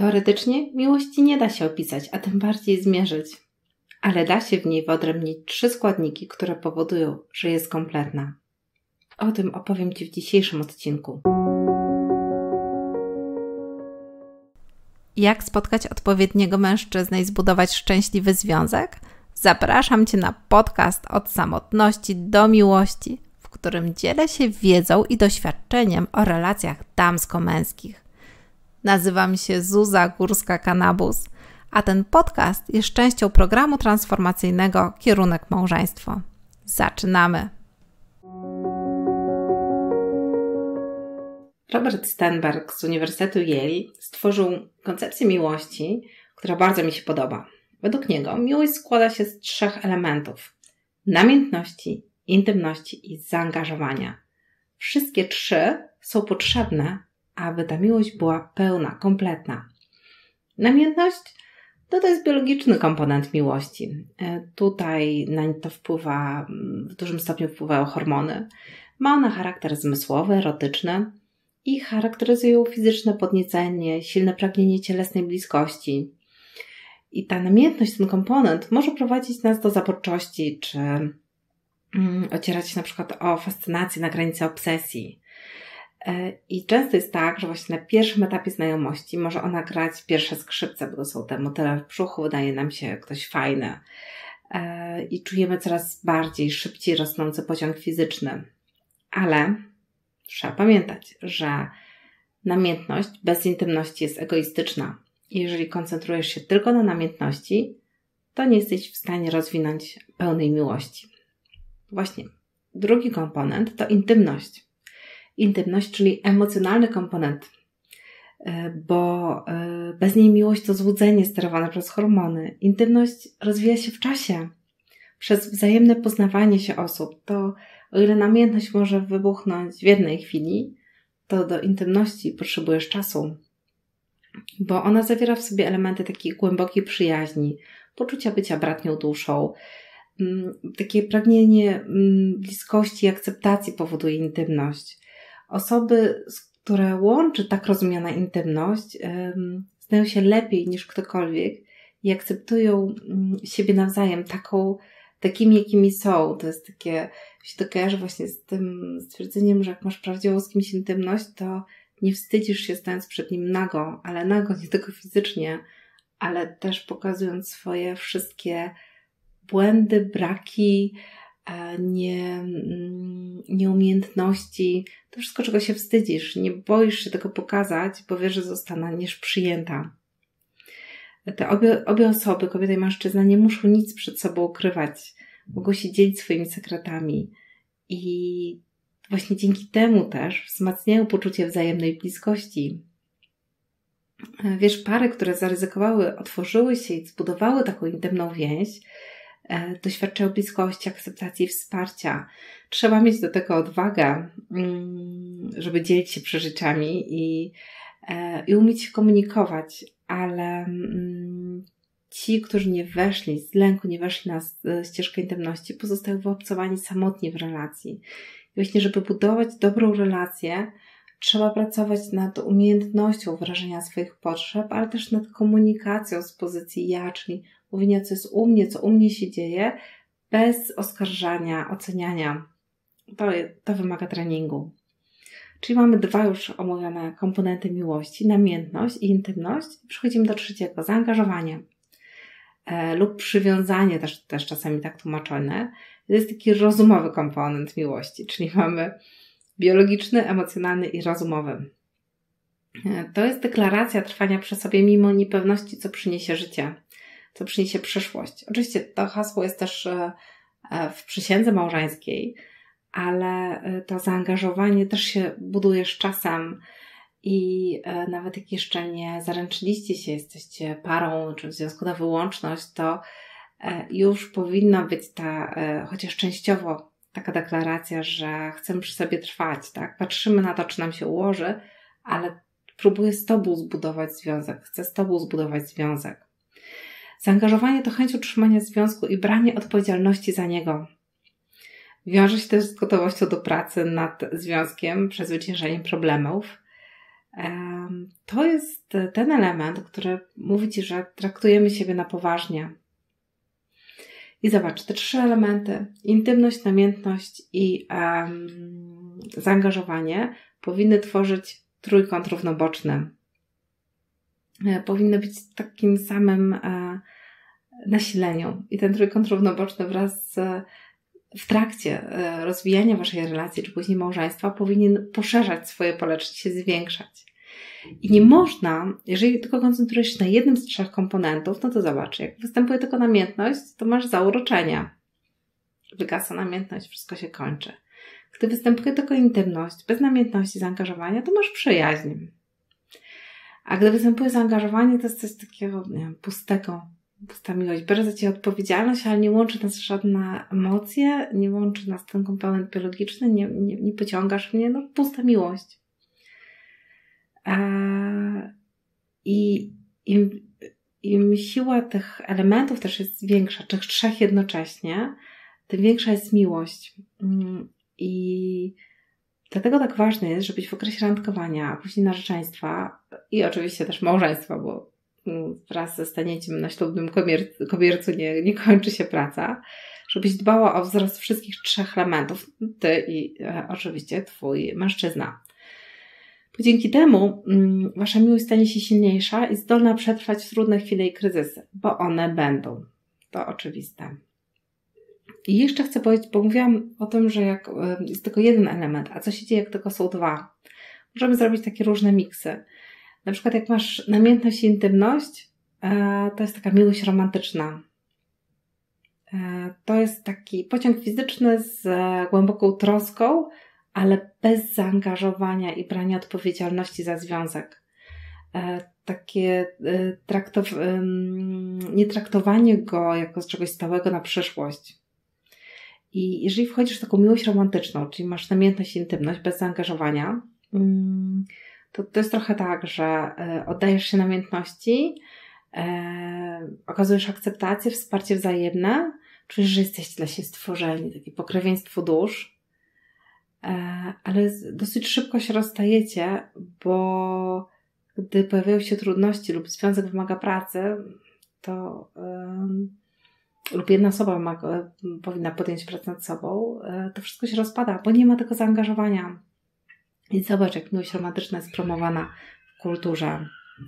Teoretycznie miłości nie da się opisać, a tym bardziej zmierzyć. Ale da się w niej wyodrębnić 3 składniki, które powodują, że jest kompletna. O tym opowiem Ci w dzisiejszym odcinku. Jak spotkać odpowiedniego mężczyznę i zbudować szczęśliwy związek? Zapraszam Cię na podcast Od samotności do miłości, w którym dzielę się wiedzą i doświadczeniem o relacjach damsko-męskich. Nazywam się Zuza Górska-Kanabus, a ten podcast jest częścią programu transformacyjnego Kierunek Małżeństwo. Zaczynamy! Robert Sternberg z Uniwersytetu Yale stworzył koncepcję miłości, która bardzo mi się podoba. Według niego miłość składa się z 3 elementów: namiętności, intymności i zaangażowania. Wszystkie 3 są potrzebne, aby ta miłość była pełna, kompletna. Namiętność to jest biologiczny komponent miłości. Tutaj na to w dużym stopniu wpływają hormony. Ma ona charakter zmysłowy, erotyczny i charakteryzują fizyczne podniecenie, silne pragnienie cielesnej bliskości. I ta namiętność, ten komponent może prowadzić nas do zaborczości, czy ocierać się na przykład o fascynację na granicy obsesji. I często jest tak, że właśnie na pierwszym etapie znajomości może ona grać pierwsze skrzypce, bo to są te motyle w brzuchu, wydaje nam się ktoś fajny. I czujemy coraz bardziej, szybciej rosnący pociąg fizyczny. Ale trzeba pamiętać, że namiętność bez intymności jest egoistyczna. I jeżeli koncentrujesz się tylko na namiętności, to nie jesteś w stanie rozwinąć pełnej miłości. Właśnie, drugi komponent to intymność. Intymność, czyli emocjonalny komponent, bo bez niej miłość to złudzenie sterowane przez hormony. Intymność rozwija się w czasie, przez wzajemne poznawanie się osób. To o ile namiętność może wybuchnąć w jednej chwili, to do intymności potrzebujesz czasu, bo ona zawiera w sobie elementy takiej głębokiej przyjaźni, poczucia bycia bratnią duszą. Takie pragnienie bliskości i akceptacji powoduje intymność. Osoby, które łączy tak rozumiana intymność, znają się lepiej niż ktokolwiek i akceptują siebie nawzajem takimi, jakimi są. To jest takie, się to kojarzy właśnie z tym stwierdzeniem, że jak masz prawdziwą z kimś intymność, to nie wstydzisz się stając przed nim nago, ale nago nie tylko fizycznie, ale też pokazując swoje wszystkie błędy, braki, nieumiejętności, to wszystko, czego się wstydzisz. Nie boisz się tego pokazać, bo wiesz, że zostaniesz przyjęta. Te obie osoby, kobieta i mężczyzna, nie muszą nic przed sobą ukrywać. Mogą się dzielić swoimi sekretami. I właśnie dzięki temu też wzmacniają poczucie wzajemnej bliskości. Wiesz, pary, które zaryzykowały, otworzyły się i zbudowały taką intymną więź, doświadczają bliskości, akceptacji i wsparcia. Trzeba mieć do tego odwagę, żeby dzielić się przeżyciami i umieć się komunikować, ale ci, którzy nie weszli z lęku, nie weszli na ścieżkę intymności, pozostają wyobcowani samotnie w relacji. I właśnie, żeby budować dobrą relację, trzeba pracować nad umiejętnością wyrażenia swoich potrzeb, ale też nad komunikacją z pozycji ja, czyli mówienia, co jest u mnie, co u mnie się dzieje, bez oskarżania, oceniania. To wymaga treningu. Czyli mamy 2 już omówione komponenty miłości, namiętność i intymność. Przechodzimy do 3, zaangażowanie lub przywiązanie, też czasami tak tłumaczone. To jest taki rozumowy komponent miłości, czyli mamy biologiczny, emocjonalny i rozumowy. To jest deklaracja trwania przy sobie mimo niepewności, co przyniesie życie, co przyniesie przyszłość. Oczywiście to hasło jest też w przysiędze małżeńskiej, ale to zaangażowanie też się buduje z czasem i nawet jak jeszcze nie zaręczyliście się, jesteście parą czy w związku na wyłączność, to już powinna być ta, chociaż częściowo, taka deklaracja, że chcemy przy sobie trwać, tak? Patrzymy na to, czy nam się ułoży, ale próbuję z Tobą zbudować związek, chcę z Tobą zbudować związek. Zaangażowanie to chęć utrzymania związku i branie odpowiedzialności za niego. Wiąże się też z gotowością do pracy nad związkiem, przezwyciężeniem problemów. To jest ten element, który mówi Ci, że traktujemy siebie na poważnie. I zobacz, te 3 elementy, intymność, namiętność i zaangażowanie, powinny tworzyć trójkąt równoboczny. Powinny być w takim samym nasileniu. I ten trójkąt równoboczny wraz w trakcie rozwijania Waszej relacji, czy później małżeństwa, powinien poszerzać swoje pole, czy się zwiększać. I nie można, jeżeli tylko koncentrujesz się na jednym z 3 komponentów, no to zobacz, jak występuje tylko namiętność, to masz zauroczenie. Wygasa namiętność, wszystko się kończy. Gdy występuje tylko intymność, bez namiętności, zaangażowania, to masz przyjaźń. A gdy występuje zaangażowanie, to jest coś takiego, nie wiem, pustego, pusta miłość. Bierze za Ciebie odpowiedzialność, ale nie łączy nas żadna emocje, nie łączy nas ten komponent biologiczny, nie pociągasz mnie, no pusta miłość. I im siła tych elementów też jest większa, tych 3 jednocześnie, tym większa jest miłość. I dlatego tak ważne jest, żebyś w okresie randkowania, a później narzeczeństwa i oczywiście też małżeństwa, bo wraz ze stanięciem na ślubnym kobiercu nie kończy się praca, żebyś dbała o wzrost wszystkich 3 elementów, Ty i oczywiście Twój mężczyzna. Bo dzięki temu Wasza miłość stanie się silniejsza i zdolna przetrwać trudne chwile i kryzysy, bo one będą. To oczywiste. I jeszcze chcę powiedzieć, bo mówiłam o tym, że jak jest tylko jeden element, a co się dzieje, jak tylko są 2? Możemy zrobić takie różne miksy. Na przykład jak masz namiętność i intymność, to jest taka miłość romantyczna. To jest taki pociąg fizyczny z głęboką troską, ale bez zaangażowania i brania odpowiedzialności za związek. Takie nie traktowanie go jako z czegoś stałego na przyszłość. I jeżeli wchodzisz w taką miłość romantyczną, czyli masz namiętność i intymność bez zaangażowania, to jest trochę tak, że oddajesz się namiętności, okazujesz akceptację, wsparcie wzajemne, czujesz, że jesteście dla siebie stworzeni, takie pokrewieństwo dusz, ale dosyć szybko się rozstajecie, bo gdy pojawiają się trudności lub związek wymaga pracy, to lub jedna osoba powinna podjąć pracę nad sobą, to wszystko się rozpada, bo nie ma tego zaangażowania. I zobacz, jak miłość romantyczna jest promowana w kulturze.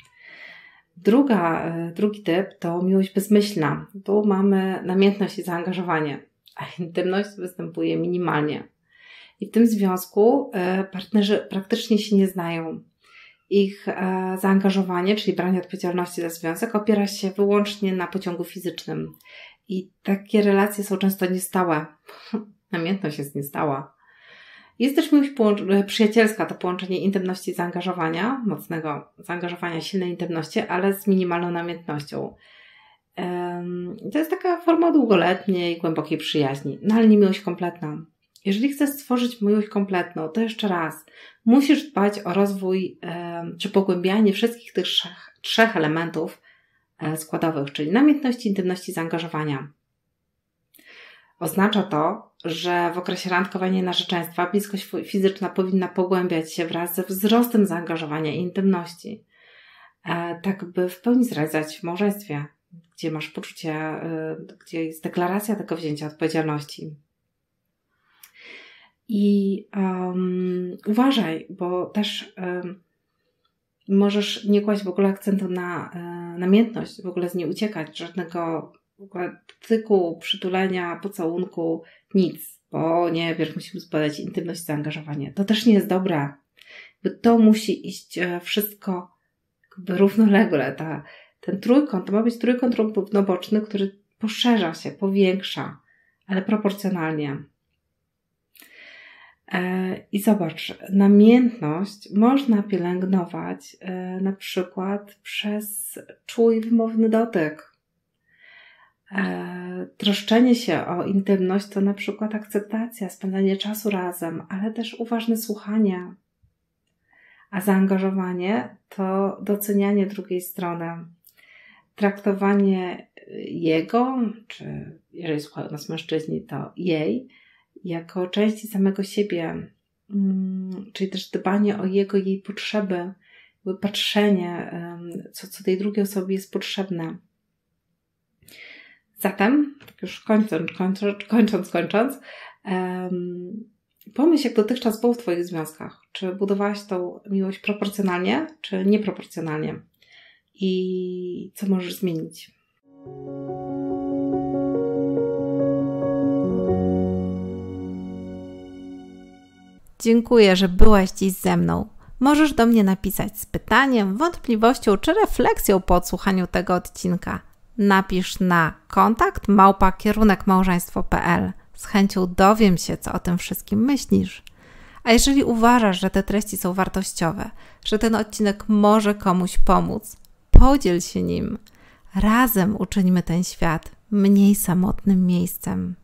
Drugi typ to miłość bezmyślna. Tu mamy namiętność i zaangażowanie, a intymność występuje minimalnie. I w tym związku partnerzy praktycznie się nie znają. Ich zaangażowanie, czyli branie odpowiedzialności za związek, opiera się wyłącznie na pociągu fizycznym. I takie relacje są często niestałe. Namiętność jest niestała. Jest też miłość przyjacielska, to połączenie intymności i zaangażowania, mocnego zaangażowania, silnej intymności, ale z minimalną namiętnością. To jest taka forma długoletniej, głębokiej przyjaźni, no ale nie miłość kompletna. Jeżeli chcesz stworzyć miłość kompletną, to jeszcze raz, musisz dbać o rozwój czy pogłębianie wszystkich tych 3 elementów składowych, czyli namiętności, intymności, zaangażowania. Oznacza to, że w okresie randkowania i narzeczeństwa bliskość fizyczna powinna pogłębiać się wraz ze wzrostem zaangażowania i intymności, tak by w pełni zrealizować w małżeństwie, gdzie masz poczucie, gdzie jest deklaracja tego wzięcia odpowiedzialności. I uważaj, bo też możesz nie kłaść w ogóle akcentu na namiętność, w ogóle z niej uciekać, żadnego w ogóle dotyku, przytulenia, pocałunku, nic, bo nie, wiesz, musimy zbadać intymność, zaangażowanie. To też nie jest dobre, bo to musi iść wszystko jakby równolegle. Ten trójkąt, to ma być trójkąt równoboczny, który poszerza się, powiększa, ale proporcjonalnie. I zobacz, namiętność można pielęgnować na przykład przez czuły i wymowny dotyk. Troszczenie się o intymność to na przykład akceptacja, spędzanie czasu razem, ale też uważne słuchanie. A zaangażowanie to docenianie drugiej strony. Traktowanie jego, czy jeżeli słuchają nas mężczyźni, to jej, jako części samego siebie, czyli też dbanie o jego i jej potrzeby, patrzenie, co tej drugiej osobie jest potrzebne. Zatem, tak już kończąc, pomyśl, jak dotychczas było w Twoich związkach. Czy budowałaś tą miłość proporcjonalnie, czy nieproporcjonalnie? I co możesz zmienić? Dziękuję, że byłaś dziś ze mną. Możesz do mnie napisać z pytaniem, wątpliwością czy refleksją po odsłuchaniu tego odcinka. Napisz na kontakt@kierunkmałżeństwo.pl. Z chęcią dowiem się, co o tym wszystkim myślisz. A jeżeli uważasz, że te treści są wartościowe, że ten odcinek może komuś pomóc, podziel się nim. Razem uczyńmy ten świat mniej samotnym miejscem.